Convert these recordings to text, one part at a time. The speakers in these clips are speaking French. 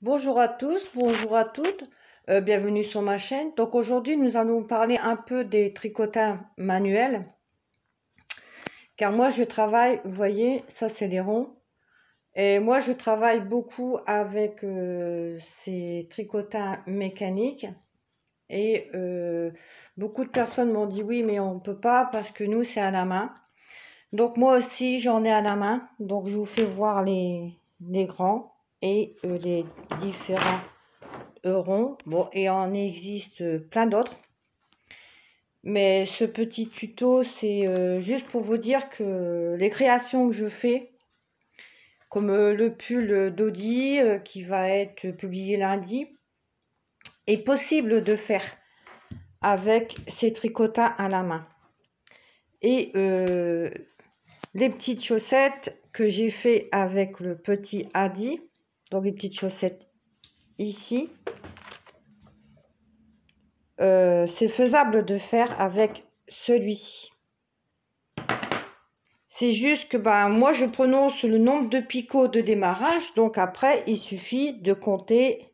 Bonjour à tous, bonjour à toutes, bienvenue sur ma chaîne. Donc aujourd'hui, nous allons parler un peu des tricotages manuels. Car moi, je travaille, vous voyez, ça c'est les ronds. Et moi, je travaille beaucoup avec ces tricotages mécaniques. Et beaucoup de personnes m'ont dit oui, mais on ne peut pas parce que nous, c'est à la main. Donc moi aussi, j'en ai à la main. Donc je vous fais voir les grands et les différents ronds. Bon, et en existe plein d'autres. Mais ce petit tuto, c'est juste pour vous dire que les créations que je fais, comme le pull d'Audi qui va être publié lundi, est possible de faire avec ces tricotages à la main. Et les petites chaussettes que j'ai fait avec le petit Adi, donc les petites chaussettes ici, c'est faisable de faire avec celui-ci. C'est juste que moi je prononce le nombre de picots de démarrage, donc après il suffit de compter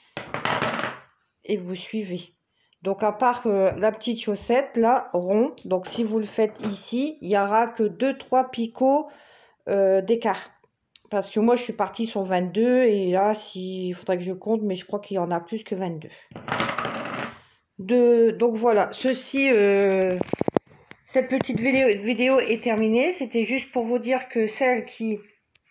et vous suivez. Donc à part la petite chaussette là rond, donc si vous le faites ici, il n'y aura que 2-3 picots d'écart. Parce que moi je suis partie sur 22 et là il faudrait que je compte, mais je crois qu'il y en a plus que 22. Donc voilà, cette petite vidéo est terminée. C'était juste pour vous dire que celles qui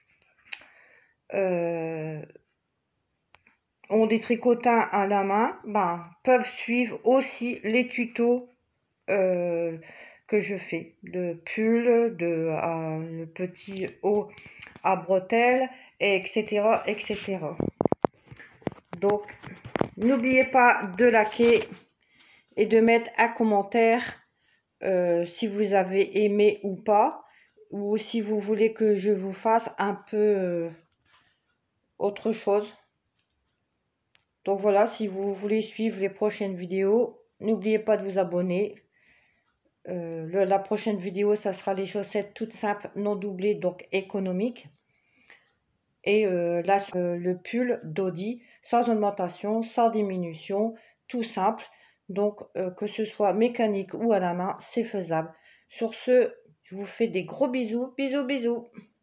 ont des tricotins à la main, peuvent suivre aussi les tutos que je fais. De pull, le petit haut à bretelles, etc. etc. Donc, n'oubliez pas de liker et de mettre un commentaire si vous avez aimé ou pas, ou si vous voulez que je vous fasse un peu autre chose. Donc voilà, si vous voulez suivre les prochaines vidéos, n'oubliez pas de vous abonner. La prochaine vidéo, ça sera les chaussettes toutes simples, non doublées, donc économiques. Et là, le pull d'Audi, sans augmentation, sans diminution, tout simple. Donc, que ce soit mécanique ou à la main, c'est faisable. Sur ce, je vous fais des gros bisous. Bisous, bisous.